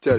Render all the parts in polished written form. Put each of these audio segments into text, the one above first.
Tell.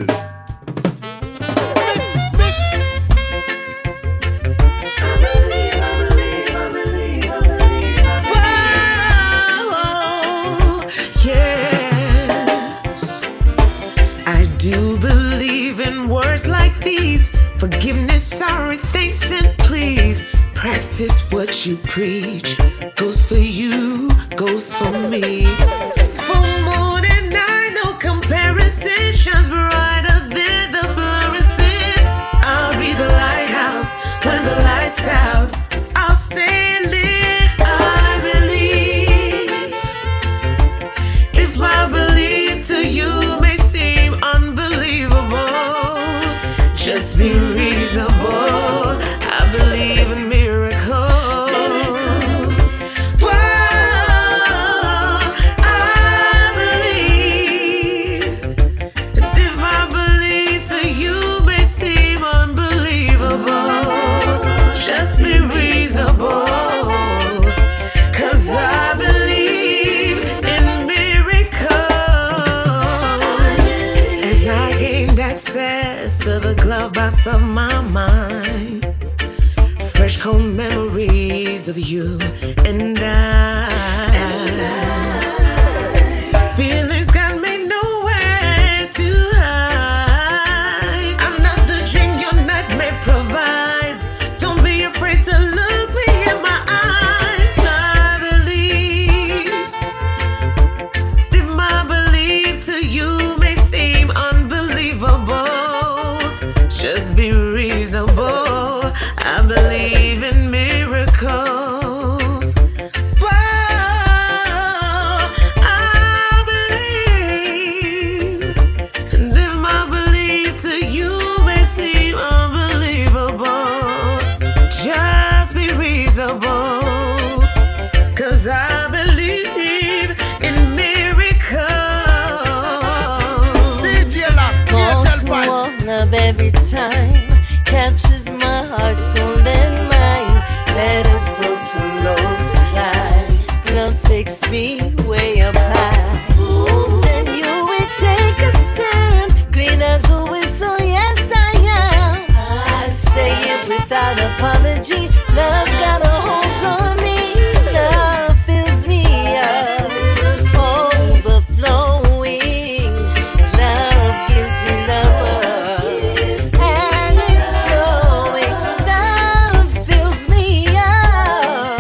Do believe in words like these: forgiveness, sorry, thanks, and please. Practice what you preach. Goes for you, goes for me. For more than I know, comparison shines brighter than the fluorescent. I'll be the lighthouse when the light's out. I'll stay lit. I believe. If my belief to you may seem unbelievable, just be reasonable. I believe in miracles. Whoa, I believe that if my belief to you may seem unbelievable, just be reasonable. 'Cause I believe in miracles. As I gained access to the glove box of my mind, fresh cold memories of you and I. Feelings got me nowhere to hide. I'm not the dream your nightmare provides. Don't be afraid to look me in my eyes. I believe. If my belief to you may seem unbelievable, just be reasonable. I believe in miracles. Whoa, I believe. And if my belief to you may seem unbelievable, just be reasonable. 'Cause I believe in miracles. Falls one love every time captures my heart, soul, and mind. Let us so too low to climb. Love takes me way up high. Then you will take a stand, clean as always. So yes, I am. I say it without apology. Love's got a hold on me. Love fills me up, overflowing. Love gives me love, and it's showing. Love fills me up,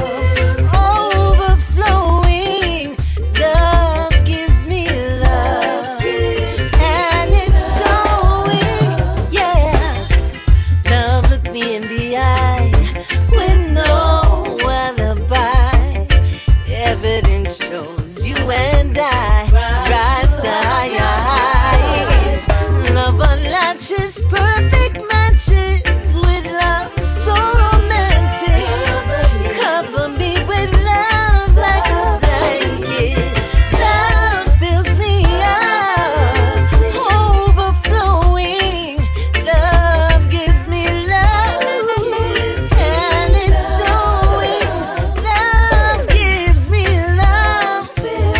overflowing. Love gives me love, and it's showing. Yeah, love looked me in the eye with no alibi. Evidence shows you and I rise to higher heights. Love unlatches perfect matches with love so romantic. Cover me with love like a blanket. Love fills me up, overflowing. Love gives me love, and it's showing. Love gives me love,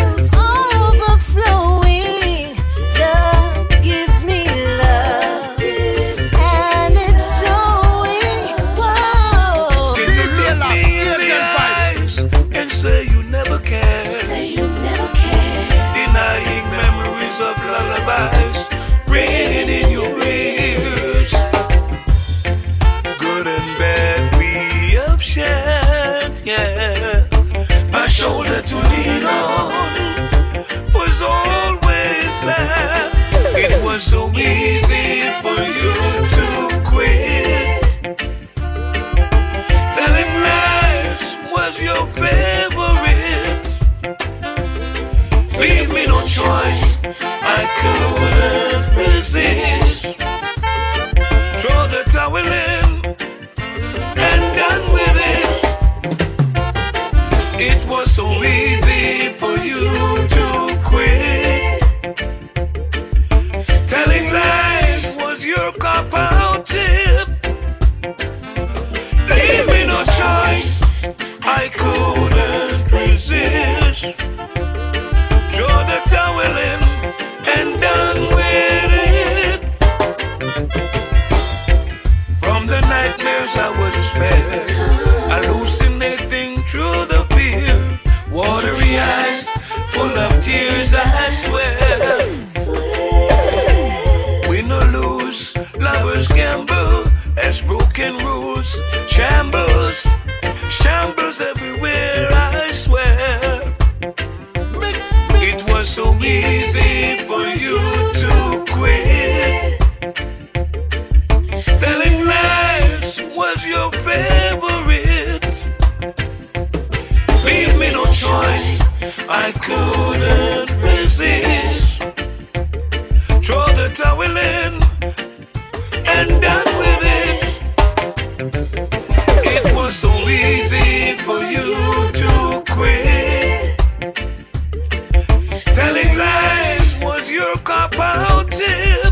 overflowing. Love gives me love, and it's showing. Whoa. Can you look me in the eyes and say you never can? Denying memories of lullabies ringing in your ears. Good and bad we have shared, yeah. My shoulder to lean on was always there. It was so easy for you to quit. Telling lies was your favorite. Leave me no choice, I couldn't resist. Throw the towel in and done with it. It was so easy for you to quit. Telling lies was your cop-out tip. Leave me no choice, I couldn't resist. Throw the towel in and done with it. a towel in and done with it. It was so easy for you to quit. Telling lies was your cop-out tip.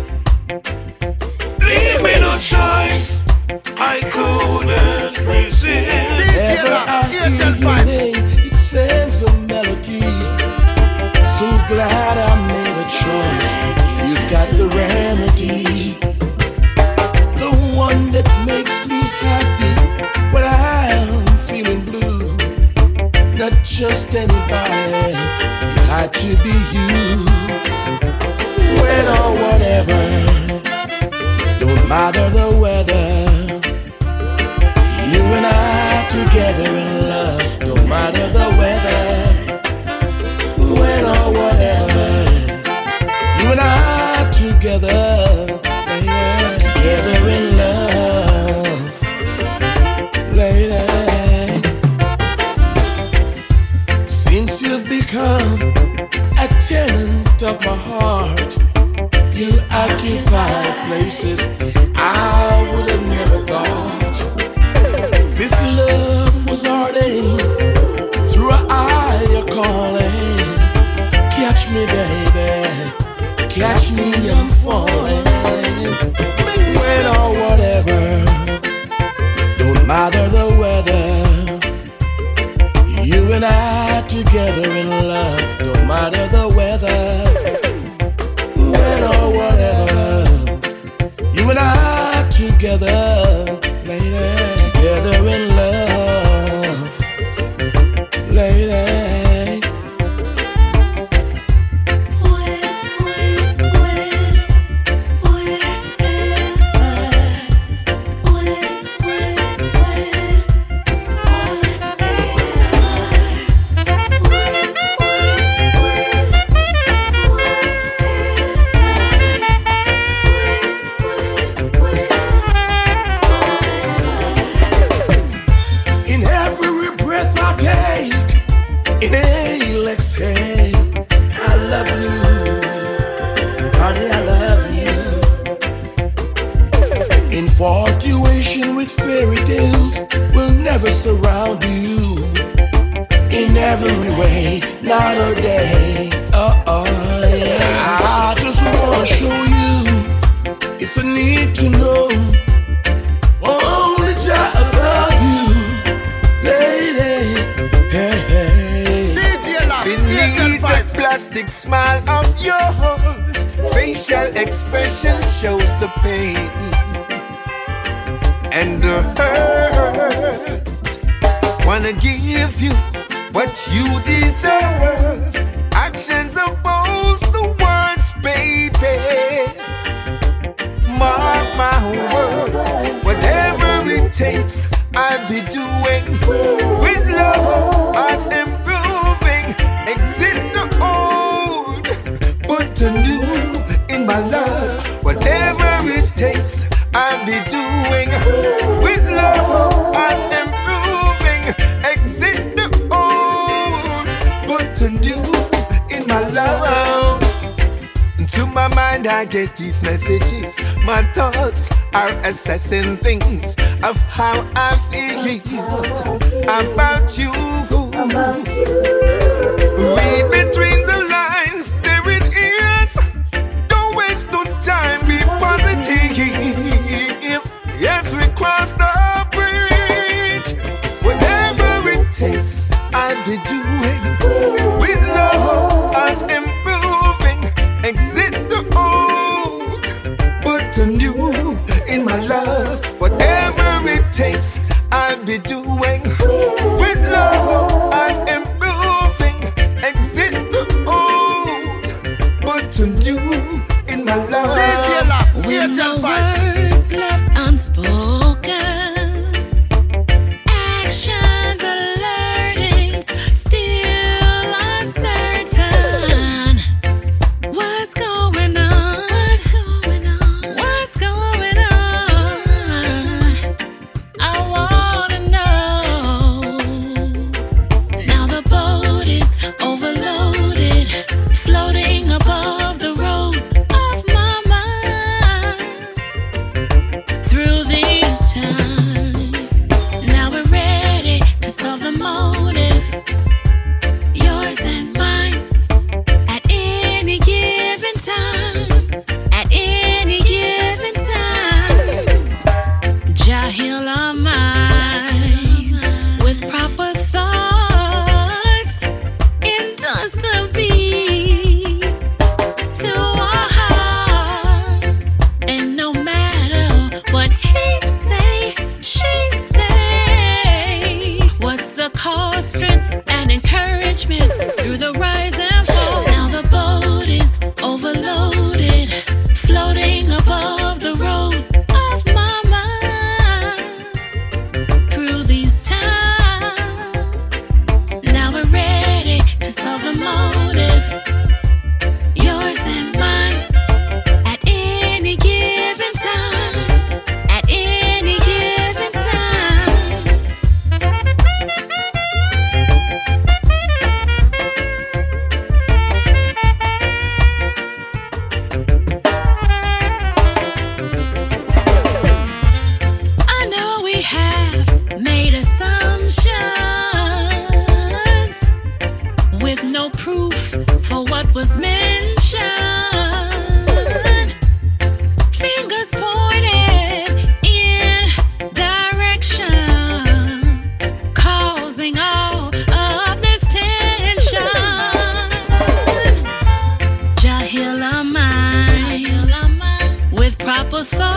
Leave me no choice, I couldn't resist. Ever I hear your name, it sends a melody. So glad I made a choice. You've got the remedy, the one that makes me happy when I'm feeling blue. Not just anybody, it had to be you. When or whatever, don't matter the weather. You and I together in love, don't matter the weather. When or whatever, you and I together, yeah, together in love, lady. Since you've become a tenant of my heart, you occupy places I would have never thought. This love was ordained through an eye you're calling. Catch me, baby, catch me, I'm falling. When or whatever, don't matter the weather. You and I together in love, don't matter the weather. When or whatever, you and I together, lady, together in love, lady. Inhale, exhale, I love you, honey, I love you. Infatuation with fairy tales will never surround you. In every way, night or day, yeah. I just wanna show you, it's a need to know. Only Jah above you, lady, hey, hey. Beneath the plastic smile of yours, facial expression shows the pain and the hurt. Wanna give you what you deserve. Actions oppose the words, baby. Mark my word, whatever it takes, I'll be doing with love. Hearts improving, exit the old, put the new in my love. Whatever it takes, I'll be doing with love. Hearts improving, exit the old, put the new in my love. To my mind I get these messages. My thoughts are assessing things of how I feel about you. Read between the lines, there it is. Don't waste no time, be positive. Yes, we crossed the bridge. Whatever it takes, I'll be doing with love. Us improving, exit the old, put the new in my love. Whatever it takes, I'll be doing with love. Us improving, exit the old, put the new in my love. With no words left unspoken, actions alerting, still uncertain. What's going on? What's going on? I wanna know. Now the boat is overloaded, floating above the road of my proper thought.